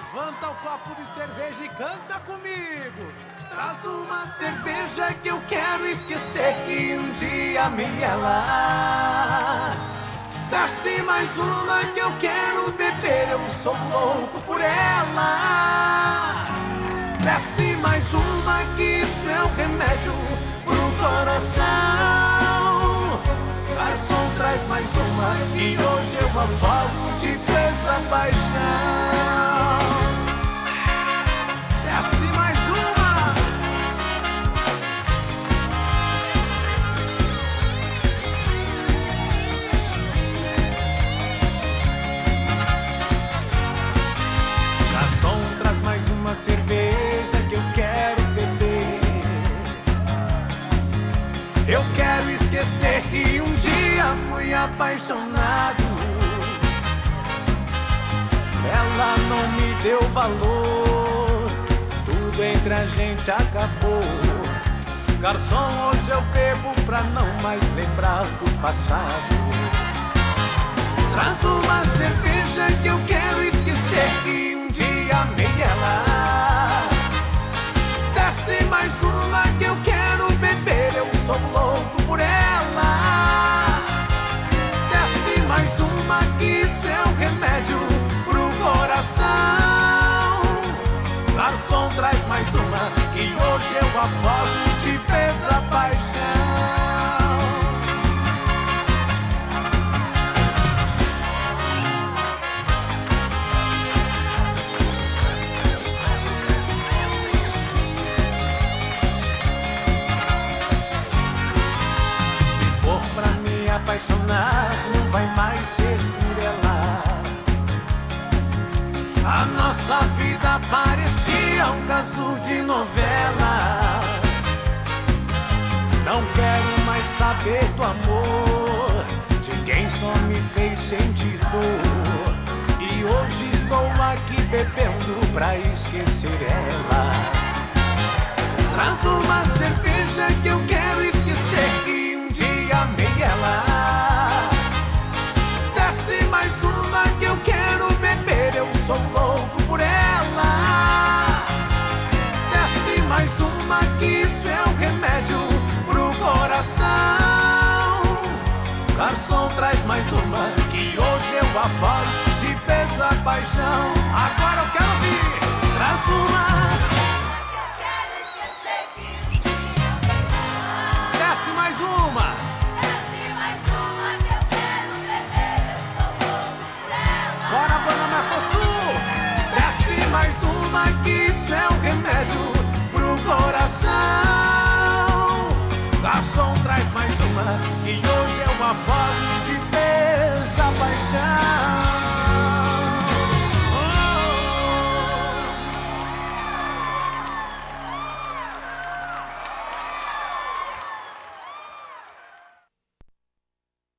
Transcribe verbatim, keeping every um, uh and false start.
Levanta o copo de cerveja e canta comigo. Traz uma cerveja que eu quero esquecer que um dia amei ela. Desce mais uma que eu quero beber, eu sou louco por ela. Desce mais uma que isso é um remédio pro coração. Garçom, traz mais uma e hoje eu afogo de presa paixão. Desce mais uma. Garçom, traz mais uma cerveja que eu quero beber. Eu quero esquecer que um dia fui apaixonado. Ela não me deu valor, tudo entre a gente acabou. Garçom, hoje eu bebo pra não mais lembrar do passado. Traz uma cerveja que eu quero esquecer que um dia amei ela. Desce mais uma que eu quero beber, eu sou louco por ela. Desce mais uma que isso é um remédio pro coração. Garçom, traz mais uma que hoje eu afogo de presa paixão. Apaixonar não vai mais ser por ela. A nossa vida parecia um caso de novela. Não quero mais saber do amor de quem só me fez sentir dor. E hoje estou aqui bebendo pra esquecer ela. Traz uma cerveja que eu quero esquecer que um dia amei ela. Desce mais uma que eu quero beber, eu sou louco por ela. Desce mais uma que isso é um remédio pro coração. Garçom, traz mais uma que hoje eu afogo de presa paixão. Agora eu quero ouvir. Traz uma. Desce mais uma. Desce mais uma que eu quero beber, eu sou louco por ela. Bora, bora, Mercosul. Desce mais uma que isso é um remédio pro coração. Garçom, traz mais uma que hoje eu afogo